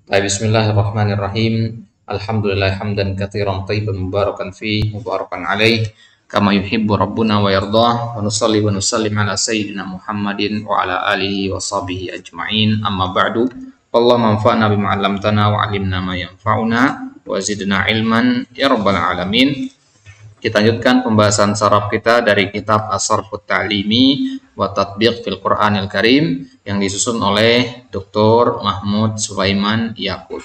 Baik, bismillahirrahmanirrahim. Alhamdulillah hamdan katsiran thayyiban mubarakan fi mubarakan alaih kama yuhibbu rabbuna wa yardah wa nusalli wa nusallim ala sayyidina Muhammadin wa ala alihi wa sahbihi ajma'in amma ba'du. Allahumma anfa'na bima 'allamtana wa 'allimna ma yanfa'una wa zidna ilman ya rabbal alamin. Kita lanjutkan pembahasan saraf kita dari kitab As-Sarfut Ta'limi wa Tatbiq fil Qur'anil Karim yang disusun oleh Dr. Mahmud Sulaiman Yaqut.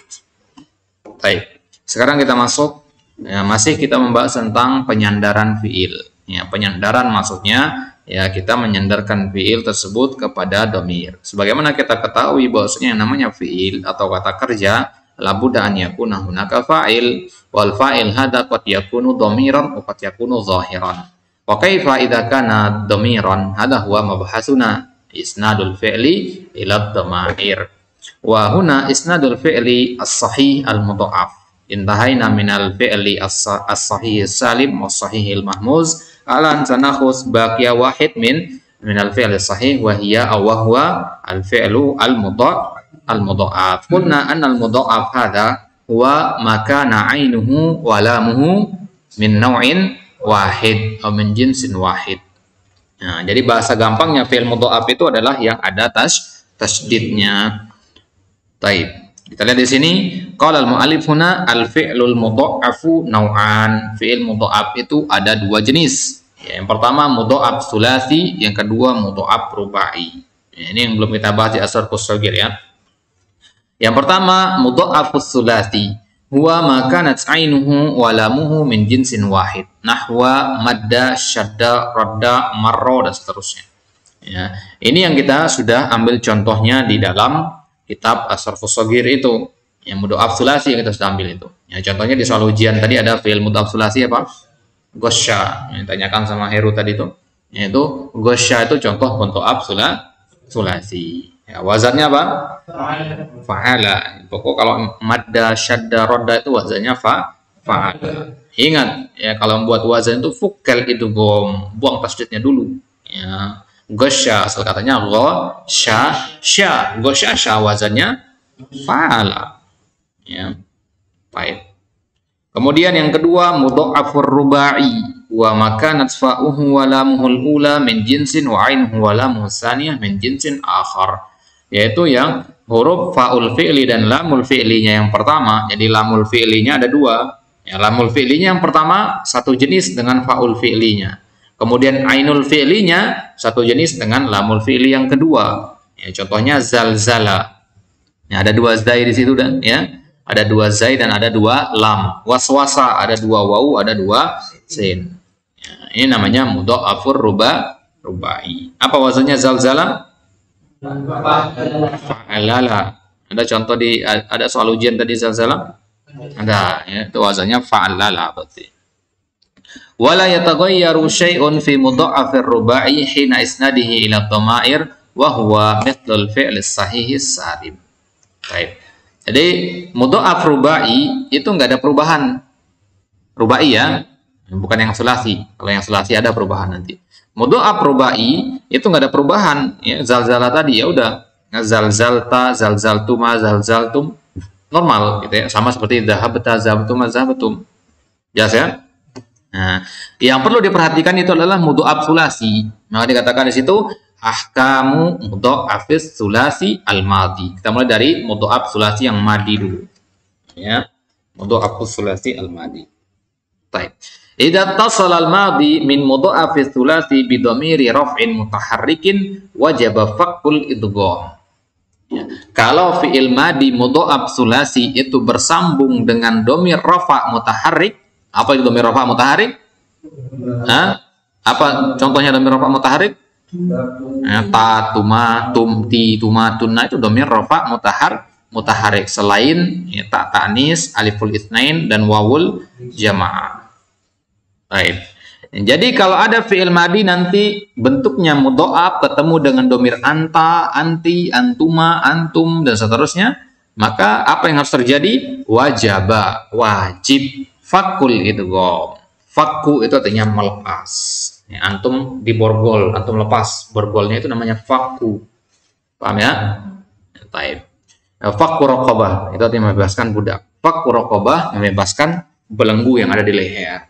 Baik, sekarang kita masuk, masih kita membahas tentang penyandaran fiil. Ya, penyandaran maksudnya ya kita menyandarkan fiil tersebut kepada domir. Sebagaimana kita ketahui bahwasanya yang namanya fiil atau kata kerja labudda an yakuna hunaka fa'il wal fa'il hadza qad yakunu dhamiran wa qad yakunu zahiran. Wa kaifa idza kana dhamiran hadza huwa mabhasuna isnadul fi'li ila dhamair. Wa huna isnadul fi'li as-sahih al-mudha'af. Intahaina minal fi'li as-sahih salim wa sahih al-mahmuz ala an sanakhus baqiya wahid min al-fi'li sahih wa hiya aw huwa al-fi'lu al-mudha'af. Qulna anna al-mudha'af hadha huwa makana 'ainuhu wa lamuhu min naw'in wahid atau min jinsin wahid. Nah, jadi bahasa gampangnya fi'il mudha'af itu adalah yang ada tasydidnya. Taib. Kita lihat di sini qala al-mu'allif huna al-fi'lul mudha'afu naw'an. Fi'il mudha'af itu ada dua jenis. Ya, yang pertama mudha'af tsulasi, yang kedua mudha'af rubai. Ya, ini yang belum kita bahas di As-Sarfus Shaghir ya. Yang pertama mudha'afus tsulasi huwa ma kanat 'ainuhu wa lamuhu min jinsin wahid. Nahwa madda, syadda, radda, marra dan seterusnya. Ya, ini yang kita sudah ambil contohnya di dalam kitab As-Sarfus Shaghir itu. Yang mudha'af tsulasi yang kita sudah ambil itu. Ya, contohnya di soal ujian tadi ada fi'il mudha'af tsulasi apa? Gosya. Yang ditanyakan sama Heru tadi itu. Yaitu gosya itu contoh mudha'af tsulasi. Ya, wazannya apa? Fa'ala. Pokok kalau madda, syadda, rodda itu wazannya fa'ala. Ingat ya, kalau membuat wazan itu fukal itu buang tasydidnya dulu. Ya. Gosya asal katanya gosya sya. Gosya sya wazannya fa'ala. Ya. Baik. Kemudian yang kedua mudha'afur rubai wa makanat fa'uhu wa lamuhul ula min jinsin wa ainuhu wa lamuhus saniyah min jinsin akhar. Yaitu yang huruf fa'ul fi'li dan lamul fi'linya yang pertama. Jadi lamul fi'linya ada dua. Ya, lamul fi'linya yang pertama satu jenis dengan fa'ul fi'linya. Kemudian ainul fi'linya satu jenis dengan lamul fi'li yang kedua. Ya, contohnya zalzala. Ya, ada dua zai di situ dan ya. Ada dua zai dan ada dua lam. Waswasa ada dua wawu, ada dua sin. Ya, ini namanya mudha'afur rubai. Apa wazannya zalzala? Fa'alala. Ada contoh ada soal ujian tadi zalzala? Ada, ya, itu wazannya fa'alala berarti. Wala yataghayyaru syai'un fi mudha'afir rubai hina isnadihi ila dhamair wa huwa mithlul fi'l as-sahih as-salim. Baik. Jadi mudha'af rubai itu enggak ada perubahan. Rubai ya, bukan yang sulasi. Kalau yang sulasi ada perubahan nanti. Mudha'af rubai itu enggak ada perubahan. Ya, zalzala tadi ya udah zalzalta, zalzaltuma, zalzaltum normal gitu ya. Sama seperti dhahabta, zahabtum, zahabtum. Jelas ya? Nah, yang perlu diperhatikan itu adalah mudha'af sulasi. Maka dikatakan di situ ahkamu mudha'afis sulasi al-madi. Kita mulai dari mudha'af sulasi yang madi dulu. Ya, mudha'afus sulasi al-madi. Baik. Idza tasala al-madi min mudha'afis sulasi bi dhamiri raf'in mutaharrikin wajaba faqul idgham. Ya. Kalau fi'il madi mudha'af sulasi itu bersambung dengan dhamir rafa' mutaharrik. Apa itu dhamir rafa' mutaharrik? Hah? Apa contohnya dhamir rafa' mutaharrik? Ta, tuma, tumti, tumatun. Nah, itu dhamir rafa' mutaharrik selain ya, ta ta'nis, aliful itsnain dan wawul jamaah. Baik. Jadi kalau ada fi'il madi nanti bentuknya mudha'af ketemu dengan dhamir anta, anti, antuma, antum dan seterusnya, maka apa yang harus terjadi? Wajaba, wajib fakul idgham. Fakku itu artinya melepas. Ya, antum diborgol, antum lepas borgolnya itu namanya fakku. Paham ya? Baik. Fakku raqabah itu artinya membebaskan budak. Fakku raqabah membebaskan belenggu yang ada di leher.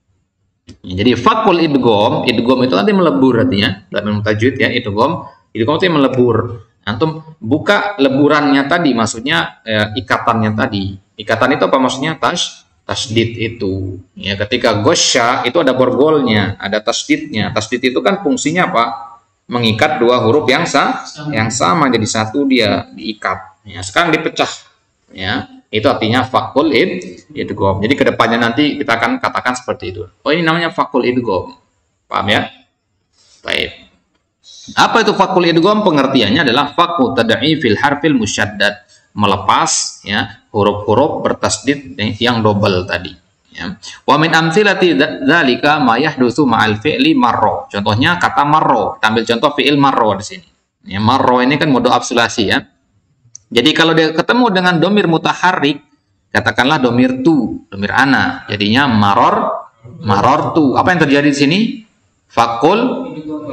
Jadi fakul idgham, idgham itu nanti melebur artinya dalam tajwid ya, idgham itu melebur. Antum buka leburannya tadi, maksudnya ikatannya tadi. Ikatan itu apa maksudnya? Tasdid itu. Ya, ketika gosya itu ada borgolnya, ada tasdidnya. Tasdid itu kan fungsinya apa? Mengikat dua huruf yang sama jadi satu, dia diikat. Ya, sekarang dipecah. Ya, itu artinya fakul idgham. Jadi kedepannya nanti kita akan katakan seperti itu. Oh, ini namanya fakul idgham. Paham ya? Baik. Apa itu fakul idgham? Pengertiannya adalah fakul tad'ifil harfil musyaddad, melepas ya huruf-huruf bertasdid yang double tadi. Ya. Wa min amthilati dzalika ma yahdutsu ma'al fi'li marra. Contohnya kata marra. Kita ambil contoh fi'il marra di sini. Ya, marra ini kan modal absolasi ya. Jadi kalau dia ketemu dengan domir mutaharrik, katakanlah domir tu, domir ana, jadinya maror tu. Apa yang terjadi di sini? Fakul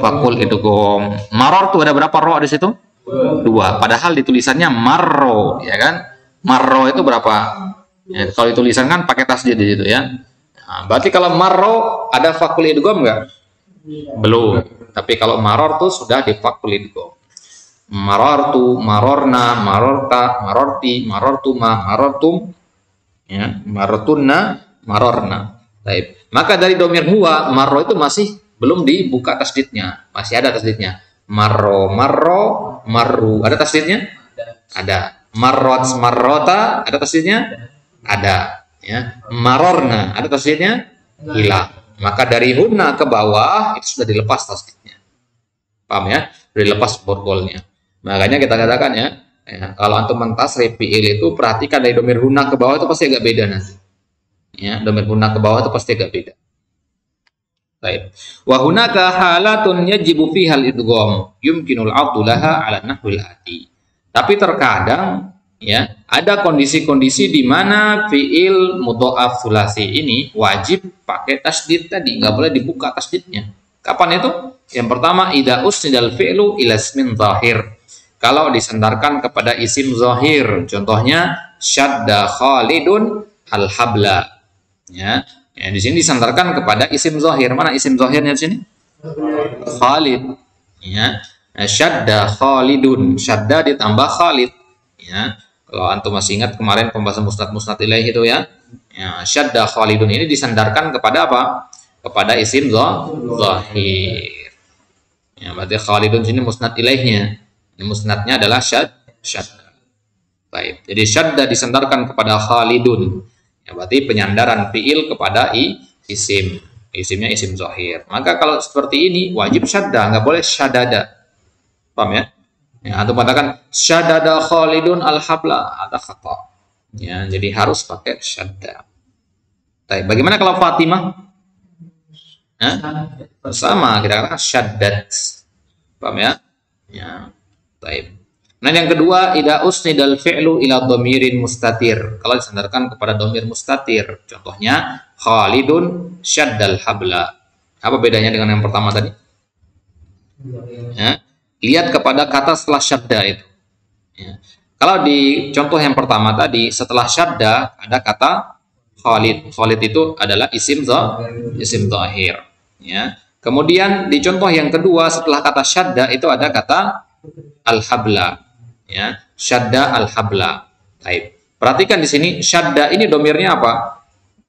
idgham. Maror tu ada berapa ro di situ? Dua. Padahal di tulisannya marro, ya kan? Marro itu berapa? Ya, kalau di tulisan kan pakai tasdid di situ ya. Nah, berarti kalau marro ada fakul idgham enggak? Belum. Tapi kalau maror tu sudah di fakul idgham. Marortu, marorna, marorta, marorti, marortuma, marortum, ya, marortunna, marorna. Baik. Maka dari domir huwa, marro itu masih belum dibuka tasdidnya, masih ada tasdidnya. Marro, marro, marru, ada tasdidnya? Ada. Marrot, marrota, ada tasdidnya? Ada. Ya. Marorna, ada tasdidnya? Hilang. Maka dari hunna ke bawah itu sudah dilepas tasdidnya. Paham ya? Sudah dilepas borgolnya. Makanya kita katakan ya, kalau antum mentasrif fi'il itu perhatikan dari domir hunna ke bawah itu pasti agak beda nanti. Ya, domir hunna ke bawah itu pasti agak beda. Baik. Wa hunaka halatun yajibu fiha al-idgham, yumkinul 'addu laha 'ala nahwil ati. Tapi terkadang ya, ada kondisi-kondisi di mana fi'il mudha'af tsulasi ini wajib pakai tasdid tadi, nggak boleh dibuka tasdidnya. Kapan itu? Yang pertama, idza usnidal fi'lu ila ismin zahir. Kalau disandarkan kepada isim zahir, contohnya syadda Khalidun al-habla. Ya, di sini disandarkan kepada isim zahir. Mana isim zahirnya di sini? Khalid. Ya, syadda Khalidun. Syadda ditambah Khalid. Ya, kalau antum masih ingat kemarin pembahasan musnad ilaih itu ya. Ya, syadda Khalidun ini disandarkan kepada apa? Kepada isim zahir. Ya, berarti Khalidun sini musnad ilaihnya. Ini musnadnya adalah syadda. Baik. Jadi syadda disandarkan kepada Khalidun. Ya, berarti penyandaran fi'il kepada isim. Isimnya isim zahir. Maka kalau seperti ini wajib syadda, nggak boleh syadada. Paham ya? Ya, atau katakan syadada Khalidun al-habla, ada khata. Ya, jadi harus pakai syadda. Baik. Bagaimana kalau Fatimah? Sama, kita katakan syaddat. Paham ya? Ya. Baik. Nah, yang kedua, idza usnidal fi'lu ila dhamirin mustatir. Kalau disandarkan kepada dhamir mustatir, contohnya Khalidun syaddal habla. Apa bedanya dengan yang pertama tadi? Ya. Lihat kepada kata setelah syadda itu. Ya. Kalau di contoh yang pertama tadi, setelah syadda ada kata Khalid. Khalid itu adalah isim zahir. Ya. Kemudian di contoh yang kedua setelah kata syadda itu ada kata al-habla, ya, syadda al-habla. Baik. Perhatikan di sini syadda ini domirnya apa?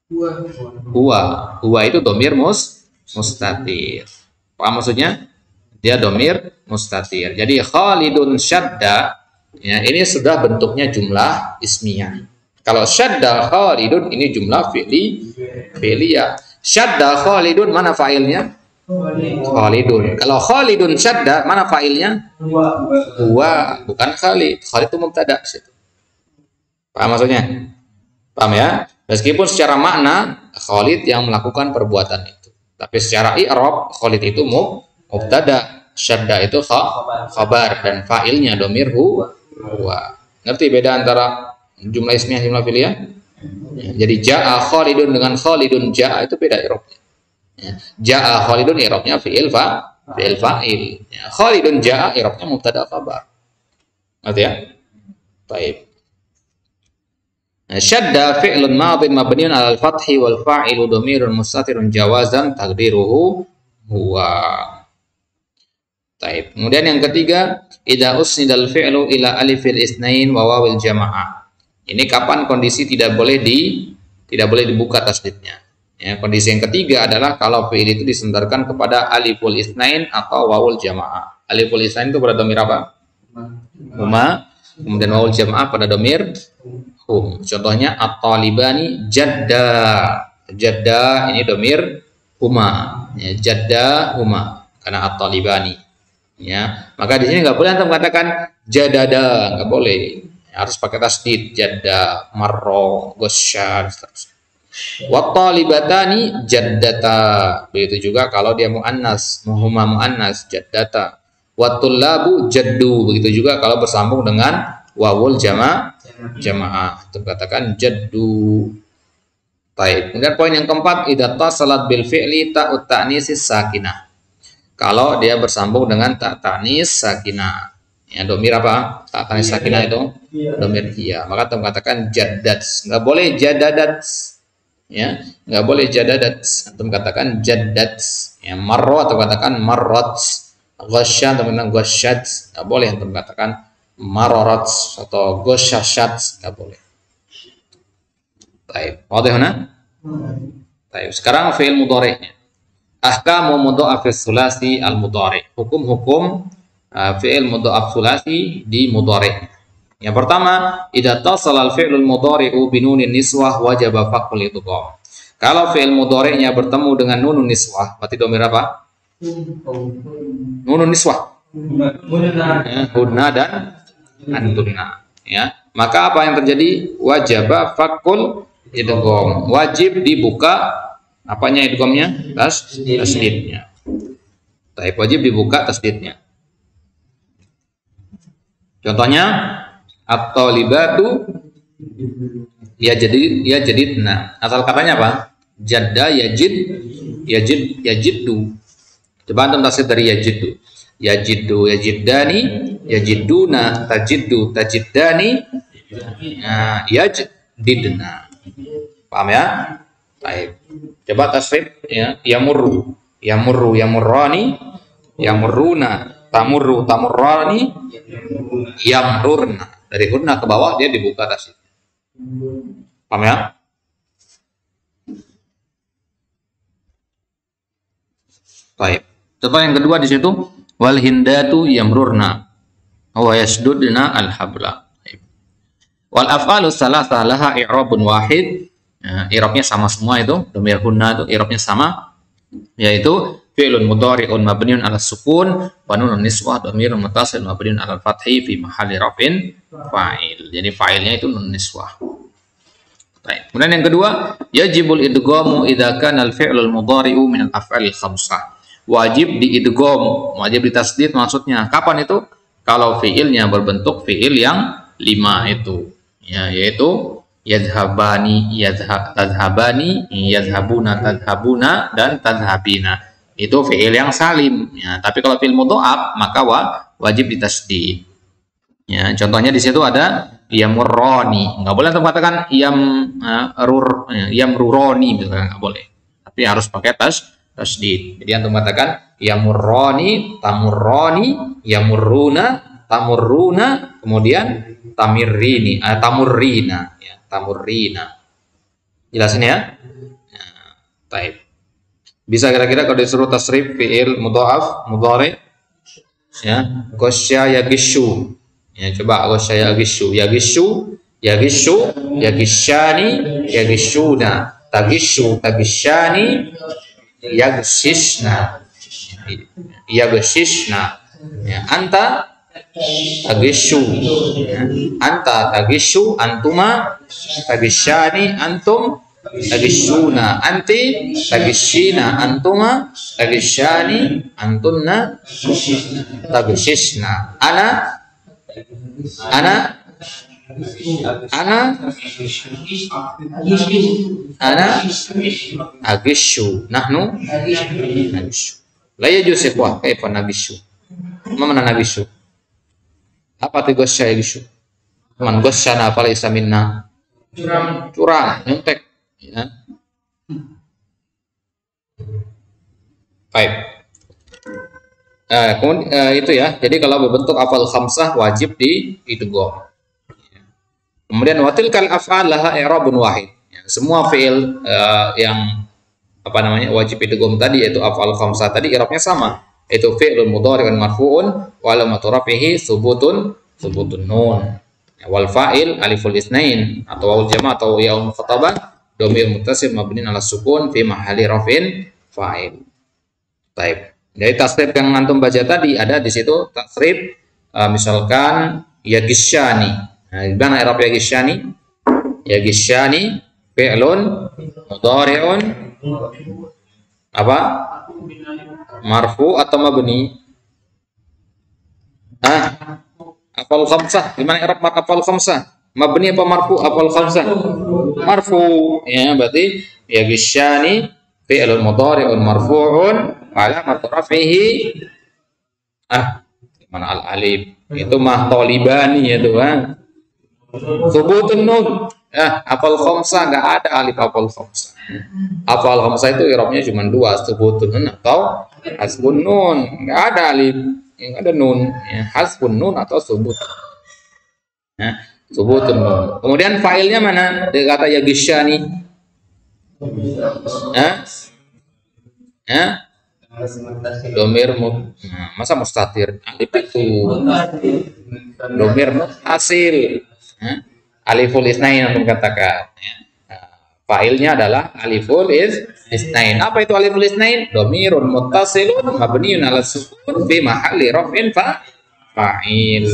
Huwa itu domir mustatir. Apa maksudnya? Dia domir mustatir. Jadi Khalidun syadda, ya, ini sudah bentuknya jumlah ismiyah. Kalau syadda Khalidun ini jumlah fi'liyah. Syadda Khalidun mana fa'ilnya? Khalidun. Kalau Khalidun syadda, mana fa'ilnya? Huwa, bukan Khalid. Khalid itu mubtada situ. Paham maksudnya? Paham ya? Meskipun secara makna Khalid yang melakukan perbuatan itu, tapi secara i'rab Khalid itu mubtada, syadda itu khabar dan fa'ilnya domir huwa. Ngerti beda antara jumlah ismiyah jumlah fi'liyah? Ya, jadi ja'a Khalidun dengan Khalidun ja'a itu beda i'rabnya. Ya. Ja'a Khalidun i'rabnya fi'il fa'il. Ya. Khalidun ja'a i'rabnya mubtada khabar. Ngerti ya? Taib. Syadda fi'lun madhin mabniun 'alal fathi wal fa'ilu dhamirun mustatirun jawazan taqdiruhu huwa. Taib. Kemudian yang ketiga, idza usnidal fi'lu ila alifil isnain wa wawil jamaah. Ini kapan kondisi tidak boleh dibuka tasdidnya. Ya, kondisi yang ketiga adalah kalau fi'il itu disandarkan kepada aliful isnain atau wawul jamaah. Aliful isnain itu pada dhamir apa? Huma. Kemudian wawul jamaah pada dhamir hum. Contohnya at-talibani jadda. Jadda ini dhamir huma. Ya, jadda huma karena at-talibani. Ya, maka di sini nggak boleh antum katakan jadada, nggak boleh. Harus pakai tasdid, jadda, marro, gosyar, seterusnya. Wat-talibatani jaddata. Begitu juga kalau dia muannas, huma muannas, jaddata. Wat-tullabu jaddu. Begitu juga kalau bersambung dengan wawul jamaah. Itu katakan jaddu. Baik. Kemudian poin yang keempat, idza tasalat bil fi'li ta'ut ta'nisis sakinah. Kalau dia bersambung dengan ta ta'nis sakinah. Ya, domir apa? Ta ta'nis sakinah itu domir iya. Maka kita katakan jaddat. Enggak boleh jadadat. Ya, enggak boleh jadadat. Antum katakan jaddat. Ya, marro atau katakan marrat. Ghasya atau katakan ghasyat. Enggak boleh antum katakan marorat atau ghasyashat. Enggak boleh. Baik. Wadah huna? Baik. Sekarang fi'il mudhari'nya. Ahkamu mudha'afis sulasi al-mudhari'. Hukum-hukum fi'il mudha'af sulasi di mudhari'. Yang pertama, idza tasala al-fi'lul mudhari'u bi nunin niswah wajaba faqul idgham. Kalau fi'il mudhari'nya bertemu dengan nunun niswah, berarti dhamir apa? Nunun niswah. Hudna dan antunna. Ya. Maka apa yang terjadi? Wajaba faqul idgham. Wajib dibuka apanya idghamnya? Tasdidnya. Taib, wajib dibuka tasdidnya. Contohnya at-talibatu yajidna. Asal katanya apa? Jadda yajiddu. Coba antum tasdid dari yajiddu. Yajiddu, yajiddani, yajidduna, tajiddu, tajiddani, yajdidna. Paham ya? Baik. Coba tasrif ya, yamurru, yamurrani, yamurruna, tamurru, tamurrani, yamrurna. Dari hurna ke bawah dia dibuka tasrif. Paham ya? Baik. Coba yang kedua di situ wal hindatu yamrurna wa yasdudna al-habla. Wal af'alu salasah laha i'rabun wahid. I'rabnya sama semua itu, dhamir hunna itu i'rabnya sama, yaitu fi'lun mudhari'un mabniun 'ala sukun wa nunun niswah dhamirun muttasil mabniun 'ala fathi fi mahalli raf'in fa'il. Jadi fa'ilnya itu nun niswah. Baik. Kemudian yang kedua, yajibul idghamu idza kana al-fi'lul mudhari'u min al-af'alil khamsah. Wajib diidgham, wajib ditasdid maksudnya. Kapan itu? Kalau fi'ilnya berbentuk fi'il yang 5 itu. Ya, yaitu yadhhabani, tadhhabani, yadhhabuna, tadhhabuna, dan tadhhabina. Itu fi'il yang salim. Ya, tapi kalau fi'il mudha'af maka wajib ditasdid. Ya, contohnya di situ ada yamurrani. Enggak boleh antum katakan yamrurani, misalnya enggak boleh. Tapi harus pakai tasdid. Jadi antum katakan yamurrani, tamurrani, yamurruna, tamurruna, kemudian tamirrini, tamurrina. Tamurrina. Jelasin ya? Baik. Bisa kira-kira kalau disuruh tasrif fi'il mudha'af mudhari' ya, ghasya yagishu. Ya, coba ghasya yagishu, yagishu, yagishu, yagishani, yagishuna, tagishu, tagishani, yagshishna. Yagshishna. Ya, anta tagishu, ya. Anta tagishu, antuma tagishani, antum tagishuna, anti tagishina, antuma tagishani, antunna tagishishna, ana agishu, nahnu nagishu. La yajuz ikhwah, kaifa nagishu? Ma mana nagishu? Apa itu ghasya yagishu? Man ghasyana falaysa minna. Curang, nyontek. Ya. Baik. Kemudian itu ya. Jadi kalau berbentuk afal khamsah wajib di idgham. Kemudian watilkal af'al laha i'rabun wahid. Ya, semua fi'il yang apa namanya wajib idgham tadi yaitu af'al khamsah tadi i'rabnya sama. Itu fi'lun mudhari'un marfu'un wa alamatu raf'ihi thubutun nun. Ya, wal fa'il aliful itsnain atau wawul jama' atau yaul mukhatabah dhamir muttasil mabniun 'ala sukun fi mahalli raf'in fa'il. Baik. Jadi tasrif yang antum baca tadi ada di situ tasrif misalkan ya gisyani. Nah, gimana i'rab ya gisyani? Ya gisyani fi'lun mudhari'un apa? Marfu atau mabni? Afal khamsah. Gimana i'rab afal khamsah? Mabni apa marfu? Afal khamsah. Marfu. Ya, berarti ya gisyani fi'lun mudhari'un marfu'un alamat rafihi mana al alif itu mah talibani itu subutun nun afal khamsah enggak ada alif afal khamsah. Afal khamsah itu i'rabnya cuma dua, subutun nun atau hasbun nun, enggak ada alif, yang ada nun, ya, hasbun nun atau subut. Nah, subutun nun. Kemudian failnya mana? Dia kata ya gisyani. Domir masa mustatir alif itu domir hasil aliful isnain untuk katakan failnya adalah aliful isnain. Apa itu aliful isnain? Domirun muttasilun mabniun ala sukun fi mahalli raf'in fa'il.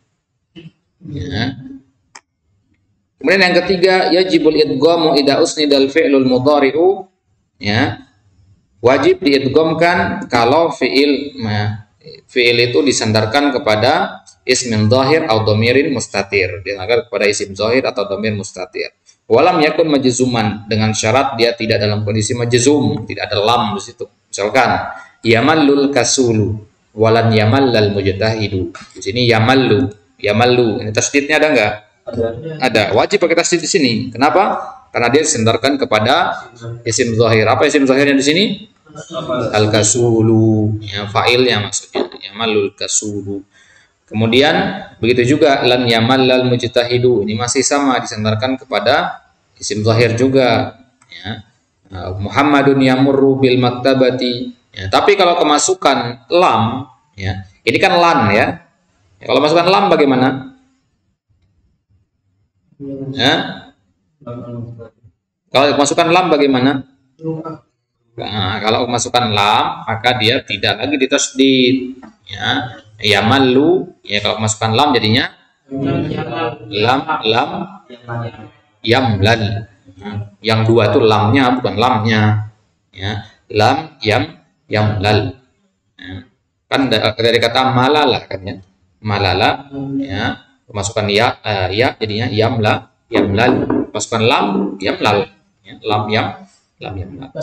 Ya. Kemudian yang ketiga yajibul idghamu idza usnidal fi'lul mudhari'u, ya. Wajib diidghamkan kalau fiil itu disandarkan kepada ismin zahir atau dhamirin mustatir, disandarkan kepada isim zahir atau dhamir mustatir. Walam yakun majzuman, dengan syarat dia tidak dalam kondisi majzum, tidak ada lam di situ. Misalkan yamallul kasulu walan yamallal mujtahidu. Di sini yamallu, ini tasdidnya ada enggak? Ada. Wajib pakai tasdid di sini. Kenapa? Karena dia disandarkan kepada isim zahir. Apa isim zahirnya di sini? Al-kasulu, ya, fa'ilnya maksudnya yamalul kasulu. Kemudian begitu juga lan yamallal mujtahidu, ini masih sama disandarkan kepada isim zahir juga, ya. Muhammadun yamurru bil maktabati, ya. Tapi kalau kemasukan lam, ya, ini kan lan, ya. Kalau masukkan lam bagaimana? Ya. Kalau masukkan lam bagaimana? Nah, kalau masukkan lam maka dia tidak lagi ditasdid, ya. Yamallu, ya, kalau masukkan lam jadinya lam yamlal. Yang dua itu lamnya bukan lamnya, ya. Lam yamlal, ya. Kan dari kata malala kan, ya. Malala, ya. Masukkan ya jadinya yamlal. Masukkan lam yamlal, ya. Lam yamlal.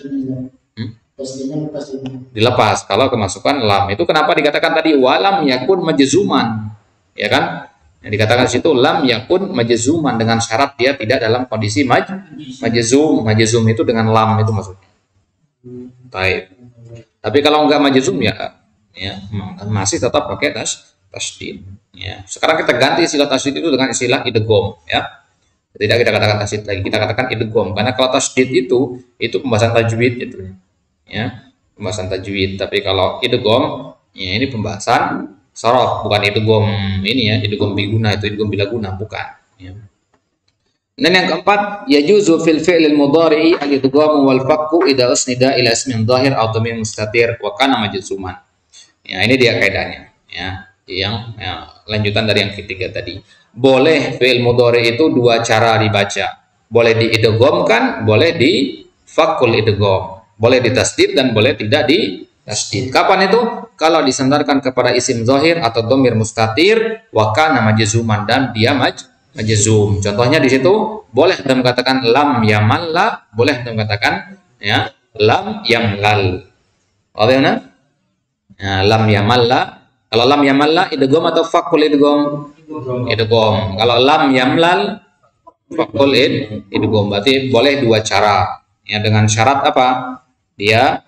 Dilepas kalau kemasukan lam. Itu kenapa dikatakan tadi walam yakun majzuman, ya kan? Yang dikatakan situ lam yakun majzuman dengan syarat dia tidak dalam kondisi majzum. Majzum itu dengan lam itu maksudnya. Baik. Tapi kalau enggak majzum ya masih tetap pakai tasdid, ya. Sekarang kita ganti istilah tasdid itu dengan istilah idgham, ya. Tidak kita katakan tasdid lagi, kita katakan idgham. Karena kalau tasdid itu pembahasan tajwid itu, ya, pembahasan tajwid. Tapi kalau idgham, ya, ini pembahasan sharaf, bukan idgham ini, ya, idgham biguna, itu idgham bilaguna, bukan, ya. Dan yang keempat, yajuzu fil fi'lil mudhari'i al-idgham wal fakku idza usnida ila ismin dhahir aw dhamir mustatir wa kana majzuman. Ya, ini dia kaidahnya, ya. Yang lanjutan dari yang ketiga tadi. Boleh fi'il mudhari itu dua cara dibaca. Boleh diidghamkan, boleh di fakul idgham. Boleh ditasdid dan boleh tidak ditasdid. Kapan itu? Kalau disandarkan kepada isim zahir atau dhamir mustatir wa kana majzuman, dan dia majzum. Contohnya di situ boleh kita mengatakan lam yamalla, boleh kita mengatakan, ya, lam yamlal. Bagaimana? Ya, lam yamalla. Kalau lam yamalla idgham atau fakul idgham? idgham. Kalau lam yamlal faqul idgham. Berarti boleh dua cara. Ya, dengan syarat apa? Dia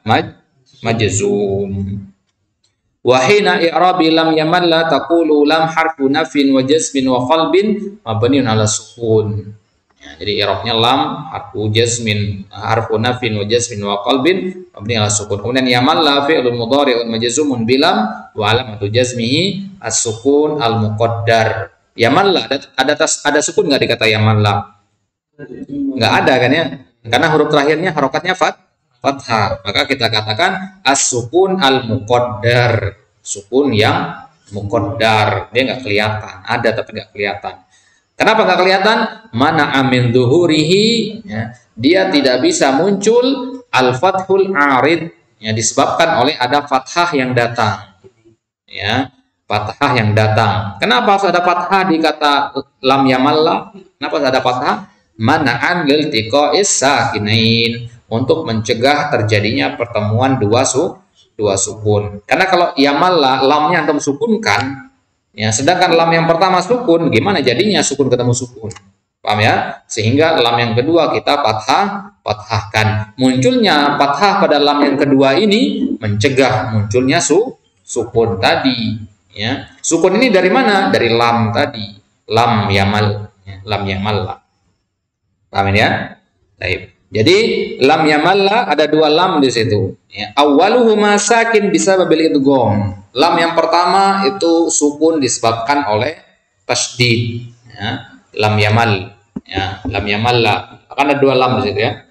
majzum. Wa hina i'rabi lam yamalla taqulu lam harfu nafin wa jazmin wa qalbin mabniun ala sukun. Ya, jadi i'rabnya lam harfu jazmin, harfu nafin wa jazmin wa qalbin mabni ala sukun. Kemudian yamalla fi'lun mudhari'un majzumun bilam wa alamatu jazmihi as-sukun al-muqaddar. Yamalla ada sukun enggak di kata yamalla? Enggak ada kan ya? Karena huruf terakhirnya harokatnya fathah, maka kita katakan as-sukun al-muqaddar, sukun yang muqaddar, dia nggak kelihatan, ada tapi nggak kelihatan. Kenapa nggak kelihatan? Mana amin zuhurihi, ya, dia tidak bisa muncul al-fathul arid, ya, disebabkan oleh ada fathah yang datang, ya, fathah yang datang. Kenapa harus ada fathah di kata lam yamalla? Kenapa harus ada fathah? Mana'an lil tiqa'is sakinain, untuk mencegah terjadinya pertemuan dua sukun. Karena kalau yamalla lamnya antum sukunkan, ya, sedangkan lam yang pertama sukun, gimana jadinya sukun ketemu sukun? Paham ya? Sehingga lam yang kedua kita fathahkan. Munculnya fathah pada lam yang kedua ini mencegah munculnya sukun tadi, ya. Sukun ini dari mana? Dari lam tadi, lam yamal, ya, lam yamalla. Paham ya? Baik. Jadi lam yamalla ada dua lam di situ. Ya. Awwaluhuma sakin bisa babil idgham. Lam yang pertama itu sukun disebabkan oleh tasydid. Ya. Lam yamal. Ya. Lam yamalla. Akan ada dua lam di situ ya.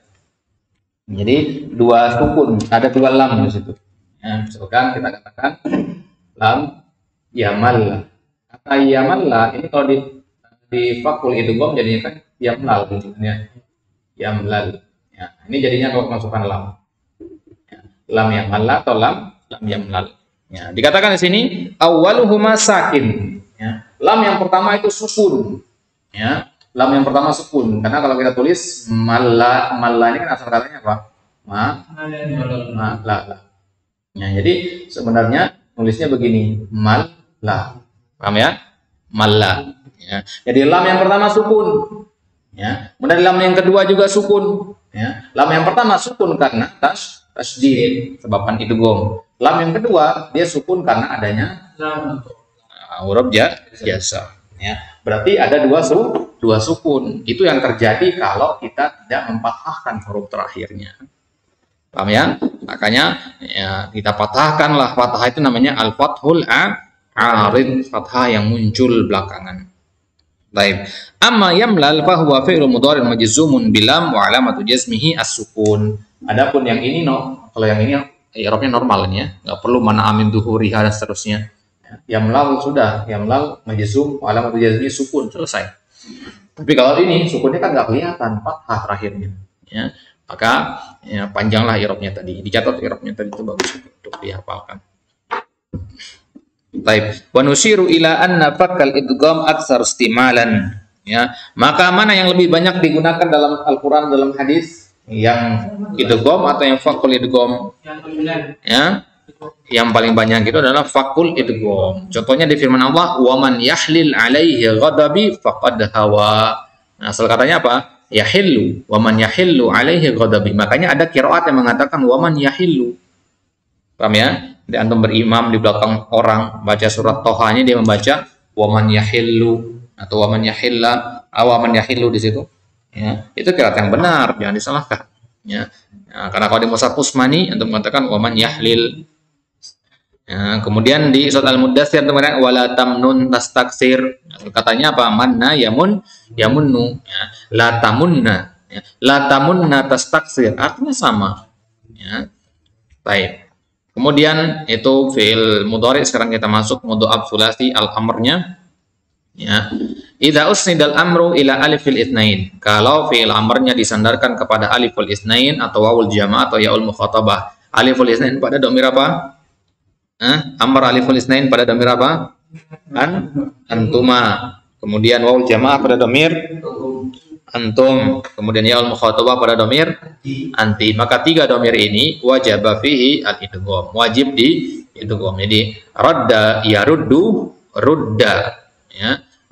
Jadi dua sukun, ada dua lam di situ. Ya. Misalkan kita katakan lam yamalla. Kata yamalla ini kalau di fakul idgham jadinya kan yamlal, ya. Yamlal. Ya, ini jadinya kalau masukkan lam. Ya, lam yamalla atau lam yamlal. Ya, dikatakan di sini awwaluhuma sakin. Ya, lam yang pertama itu sukun. Ya, lam yang pertama sukun. Karena kalau kita tulis malla ini kan asal katanya apa? La. Ya, jadi sebenarnya nulisnya begini, malla. Paham ya? Malla. Ya. Jadi lam yang pertama sukun, ya. Kemudian lam yang kedua juga sukun, ya. Lam yang pertama sukun karena tasydid, sebabkan idgham. Lam yang kedua dia sukun karena adanya huruf jasa, ya. Berarti ada dua sukun. Itu yang terjadi kalau kita tidak memfathahkan huruf terakhirnya. Paham ya? Makanya ya, kita patahkanlah. Fathah itu namanya al-fathul arid, fathah yang muncul belakangan. Baik. Amma yamlal fa huwa fi'lun mudhari' majzumun bilam wa alamatu jazmihi as-sukun. Adapun yang ini kalau yang ini i'rabnya normal ini ya, enggak perlu mana amin dhuhuriha dan seterusnya. Yamlal sudah, yamlal majzum wa alamatu jazmihi sukun, selesai. Tapi kalau ini sukunnya kan enggak kelihatan, fathah terakhirnya, ya. Maka ya, panjanglah i'rabnya tadi. Dicatat i'rabnya tadi itu bagus untuk dihafalkan. Baik, wa nusiru ila anna fakkal idgham aktsar istimalan. Ya, maka mana yang lebih banyak digunakan dalam Al-Qur'an, dalam hadis? Yang idgham atau yang fakul idgham? Ya. Yang paling banyak itu adalah fakul idgham. Contohnya di firman Allah, "Wa man yahlil 'alaihi ghadabi faqad hawa." Nah, asal katanya apa? Yahillu. Wa man yahillu 'alaihi ghadabi. Makanya ada qiraat yang mengatakan wa man yahillu. Paham ya? Di antum berimam di belakang orang baca surat Toha-nya dia membaca waman yahillu atau waman yahilla, awaman yahillu di situ. Ya, itu qiraat yang benar, jangan disalahkan. Ya. Nah, karena kalau di Mushaf Utsmani antum mengatakan waman yahlil. Ya, kemudian di surat Al-Muddatsir antum mengatakan wala tamnun tastaksir. Katanya apa? Manna yamunnu. Ya. La tamunna. Ya. La tamunna tastaksir. Artinya sama. Ya. Baik. Kemudian itu fi'il mudhari, sekarang kita masuk mudha'af tsulats al-amrnya. Ya. Idza usnidal amru ila alifil itsnain. Kalau fi'il amrnya disandarkan kepada aliful itsnain atau wawul jamaah atau yaul mukhatabah. Aliful itsnain pada dhamir apa? Amr aliful itsnain pada dhamir apa? Antuma. Kemudian wawul jamaah pada dhamir antum, kemudian yaul mukhatabah pada dhamir anti. Maka tiga dhamir ini wajib fihi al-idgham, wajib di idgham. Jadi radda yaruddu rudda, ya.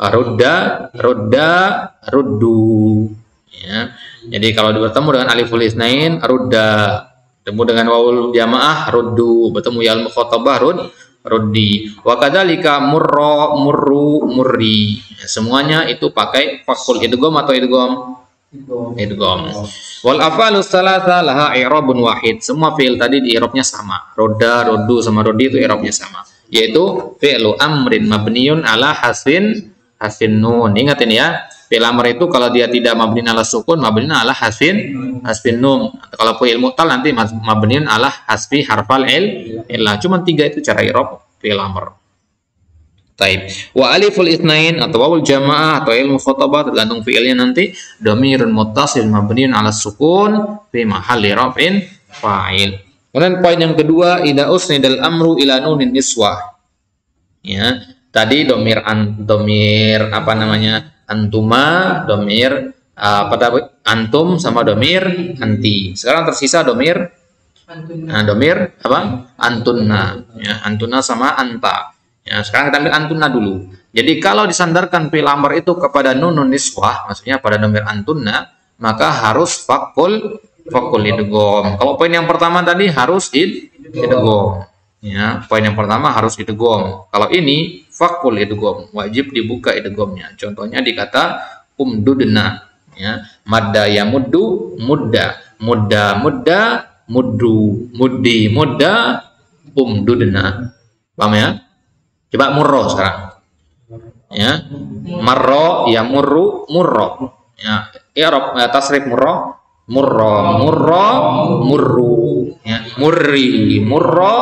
Rudda, rudda, ruddu. Ya. Jadi kalau bertemu dengan aliful isnain, rudda. Bertemu dengan wawul jamaah, ruddu. Bertemu ya al-mukhatabah, ruddi. Wa kadzalika murra, murru, murri. Ya, semuanya itu pakai fakul idgham atau idgham? Idgham. Wal af'alus tsalatsa laha i'rabun wahid. Semua fi'il tadi di i'rabnya sama. Rodda, roddu sama roddi itu i'rabnya sama. Yaitu fi'lu amrin mabniun ala hasfin nun. Ingat ini ya. Fi'il amr itu kalau dia tidak mabniun ala sukun, mabniun ala hasfin nun. Kalau fi'il mu'tal nanti mabniun ala hasfi harfal illah. Cuma 3 itu cara i'rab fi'il amr. Taib. Wa aliful itsnain atau wawul jamaah atau ilmu khotabah tergantung fi'ilnya nanti dhamirun muttasil mabniun ala sukun fi mahalli raf'in fa'il. Kemudian poin yang kedua, idza usnidal amru ila nunin niswah. Ya, tadi domir apa namanya? Antuma, domir antum sama domir anti. Sekarang tersisa domir domir apa? Antunna. Ya, antuna sama anta. Ya, sekarang kita ambil antunna dulu. Jadi kalau disandarkan fi'il amr itu kepada nunun niswah, maksudnya pada domir antunna, maka harus fakul idgham. Kalau poin yang pertama tadi harus idgham. Ya, poin yang pertama harus idgham. Kalau ini fakul idgham, wajib dibuka idghamnya. Contohnya di kata umdudna, ya. Madda yamuddu, mudda, mudda, mudda, muddu, muddi, mudda, umdudna. Paham ya? Coba murro sekarang. Ya. Marro yamurru, murro. Ya, i'rab tasrif murro, murro, murro, murru. Ya, murri, murro,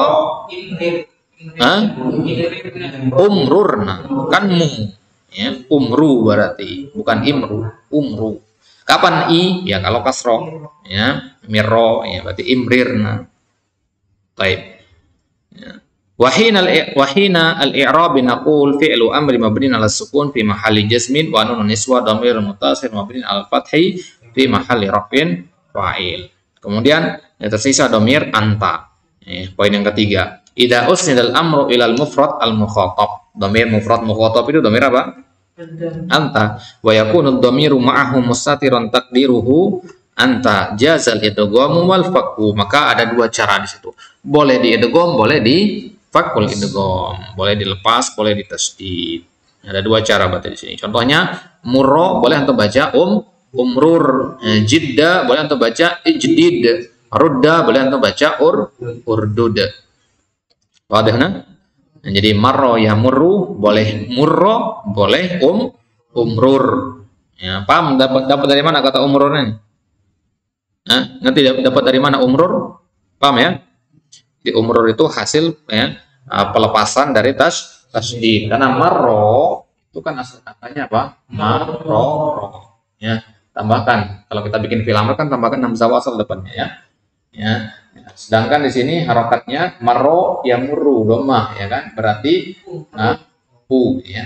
umrurna, kan mu, ya, umru berarti, bukan imru, umru. Kapan i? Ya kalau kasroh, ya, mirro, ya berarti imrirna. Baik. Ya. Wahina al-i'rab naqul fi'lu amri mabniun 'ala sukun fi mahalli jazmin wa nunun niswa dhamir muttasil mabniun 'ala fathi fi mahalli raf'in fa'il. Kemudian yang tersisa dhamir anta. Poin yang ketiga, idza usnidal amru ilal mufrad al mukhatab. Dhamir mufrad mukhatab itu dhamir apa? Anta. Wa yakunu dhamiru ma'ahu mustatiran taqdiruhu anta jazal idgham wal fakku. Maka ada dua cara di situ. Boleh di idgham, boleh di fakul idgham. Boleh dilepas, boleh ditasdid. Ada dua cara berarti di sini. Contohnya murro boleh antum baca umrur, jidda boleh antum baca ijdid, rudda boleh antum baca urdud. Wadah nah? Jadi marro ya murru boleh murro, boleh umrur. Ya, paham dapat dari mana kata umrur ini? Nanti dapat dari mana umrur? Paham ya? Di umrur itu hasil ya, pelepasan dari tasdid. Karena marro itu kan asal katanya apa? Marro. Ya, tambahkan. Kalau kita bikin fi'il amr kan tambahkan hamzah wasal depannya ya. Ya. Sedangkan di sini harokatnya marro yamurru dhammah ya kan? Berarti ya,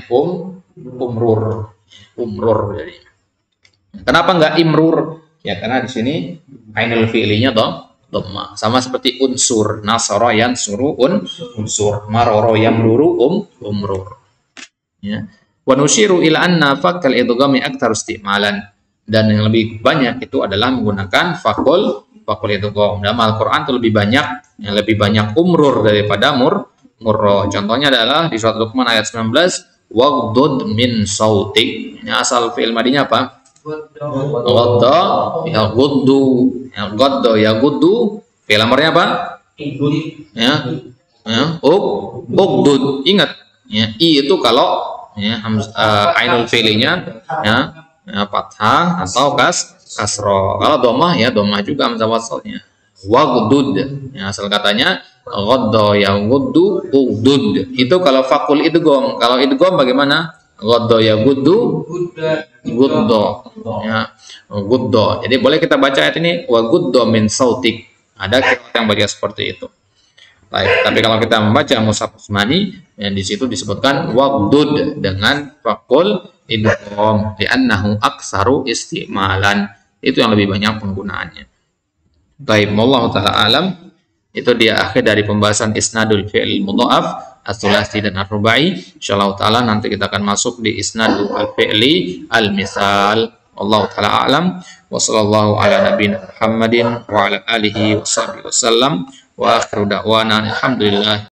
umrur jadi. Kenapa enggak imrur? Ya karena di sini ainul fi'linya dhammah. Sama seperti unsur, nasara yansuru unsur, maroro yamruru umrur. Ya. Wa nushiru ila anna fakal idghami aktsar istimalan. Dan yang lebih banyak itu adalah menggunakan fakul idgham. Dalam Al-Qur'an itu lebih banyak umrur daripada murro. Contohnya adalah di surat Luqman ayat 19, waghdud min sautik. Ini asal fi'il madinya apa? Ghadda ya ghuddu. Ya ghadda ya ghuddu. Fi'il amrnya apa? Ya. Ughdud. Ingat, ya, i itu kalau ya ainul fi'linya ya, fathah atau kasroh. Kalau dhammah ya dhammah juga hamzah wasalnya. Waghdud. Ya, asal katanya ghadda ya ghuddu ughdud. Itu kalau fakul idgham. Kalau idgham bagaimana? Ghadda ya ghuddu ghudda. Ya, ghudda. Jadi boleh kita baca ayat ini wa ghudda min sautik. Ada qiraat yang baca seperti itu. Baik, tapi kalau kita membaca Mushaf Utsmani, yang di situ disebutkan waghdud dengan fakul idgham li'annahu aktsaru istimalan. Itu yang lebih banyak penggunaannya. Baik, wallahu taala alam. Itu dia akhir dari pembahasan isnadul fi'il mudha'af. as-sulasi dan ar-rubai. Insyaallah taala nanti kita akan masuk di isnad al-fi'li al-misal. Allah taala a'lam wa sallallahu ala nabiyina Muhammadin wa ala alihi wa sahbihi wasallam wa akhiru da'wana alhamdulillah.